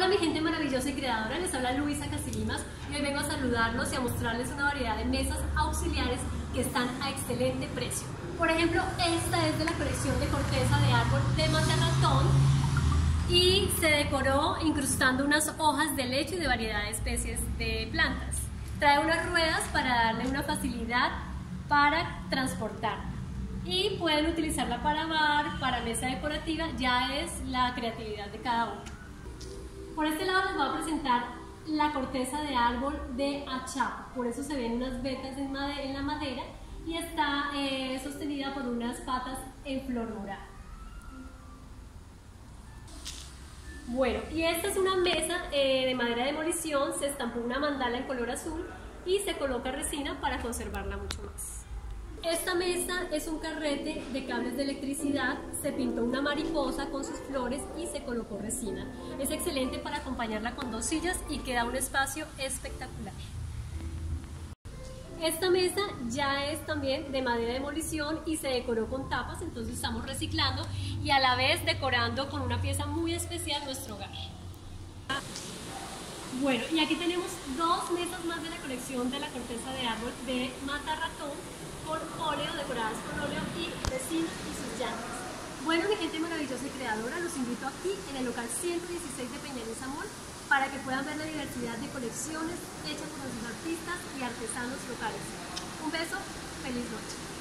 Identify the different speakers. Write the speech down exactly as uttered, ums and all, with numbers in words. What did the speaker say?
Speaker 1: Hola mi gente maravillosa y creadora, les habla Luisa Casilimas y hoy vengo a saludarlos y a mostrarles una variedad de mesas auxiliares que están a excelente precio. Por ejemplo, esta es de la colección de corteza de árbol de Matarratón y se decoró incrustando unas hojas de lecho y de variedad de especies de plantas. Trae unas ruedas para darle una facilidad para transportar y pueden utilizarla para bar, para mesa decorativa, ya es la creatividad de cada uno. Por este lado les voy a presentar la corteza de árbol de achapa, por eso se ven unas vetas en, en la madera y está eh, sostenida por unas patas en flor morada. Bueno, y esta es una mesa eh, de madera de demolición, se estampó una mandala en color azul y se coloca resina para conservarla mucho más. Esta mesa es un carrete de cables de electricidad, se pintó una mariposa con sus flores y se colocó resina. Es excelente para acompañarla con dos sillas y queda un espacio espectacular. Esta mesa ya es también de madera de demolición y se decoró con tapas, entonces estamos reciclando y a la vez decorando con una pieza muy especial nuestro hogar. Bueno, y aquí tenemos dos mesas más de la colección de la corteza de árbol de Matarratón con óleo, decoradas con óleo y resina y sus llantas. Bueno, mi gente maravillosa y creadora, los invito aquí en el local ciento dieciséis de Peñanes Amor para que puedan ver la diversidad de colecciones hechas por nuestros artistas y artesanos locales. Un beso, feliz noche.